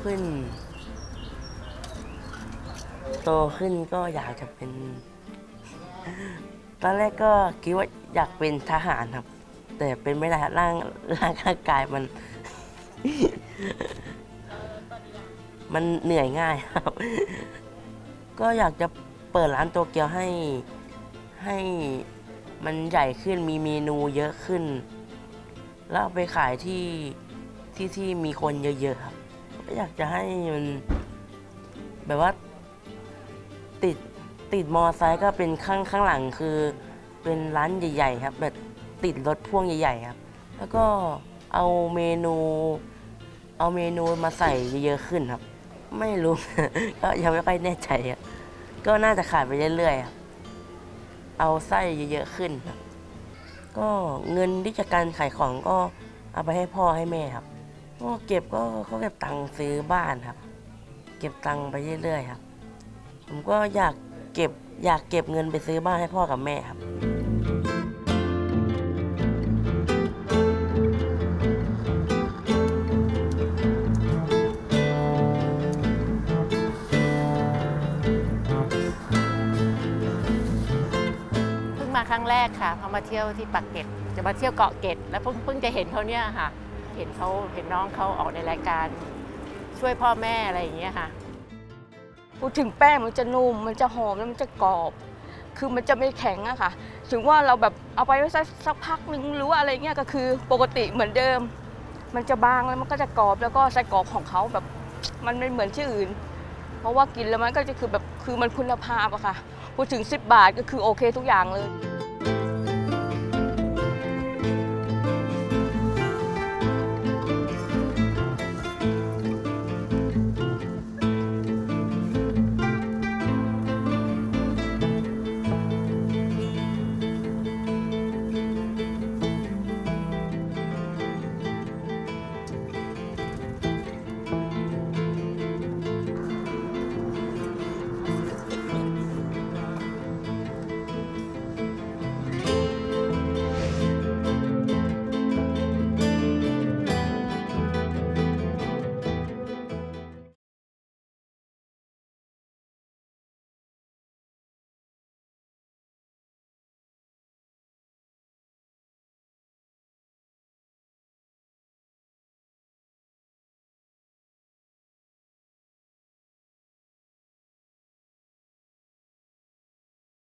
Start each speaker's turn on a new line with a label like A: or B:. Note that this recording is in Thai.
A: ขึ้นก็อยากจะเป็นตอนแรกก็คิดว่าอยากเป็นทหารครับแต่เป็นไม่ได้ร่างกายมันเหนื่อยง่ายครับก็อยากจะเปิดร้านโตเกียวให้มันใหญ่ขึ้นมีเมนูเยอะขึ้นแล้วเอาไปขายที่มีคนเยอะๆครับก็อยากจะให้มันแบบว่าติดมอไซค์ก็เป็นข้างหลังคือเป็นร้านใหญ่ๆครับแบบติดรถพ่วงใหญ่ๆครับแล้วก็เอาเมนูมาใส่เยอะขึ้นครับไม่รู้ ก็ยังไม่ค่อยแน่ใจครับก็น่าจะขายไปเรื่อยๆครับเอาไส้เยอะๆขึ้นครับก็เงินที่จากการขายของก็เอาไปให้พ่อให้แม่ครับก็เก็บตังค์ซื้อบ้านครับเก็บตังค์ไปเรื่อยๆครับผมก็อยากเก็บเงินไปซื้อบ้านให้พ่อกับแม่ครับ
B: มาครั้งแรกค่ะเขามาเที่ยวที่ปากเกร็ดจะมาเที่ยวเกาะเกร็ดแล้วเพิ่งจะเห็นเขาเนี่ยค่ะเห็นน้องเขาออกในรายการช่วยพ่อแม่อะไรอย่างเงี้ยค่ะ
C: พูดถึงแป้งมันจะนุ่มมันจะหอมแล้วมันจะกรอบคือมันจะไม่แข็งอะค่ะถึงว่าเราแบบเอาไปไว้สักพักนึงหรือว่าอะไรเงี้ยก็คือปกติเหมือนเดิมมันจะบางแล้วมันก็จะกรอบแล้วก็ไส้กรอกของเขาแบบมันไม่เหมือนที่อื่นเพราะว่ากินแล้วมันก็จะคือแบบคือมันคุณภาพอะค่ะพูดถึง10 บาทก็คือโอเคทุกอย่างเลย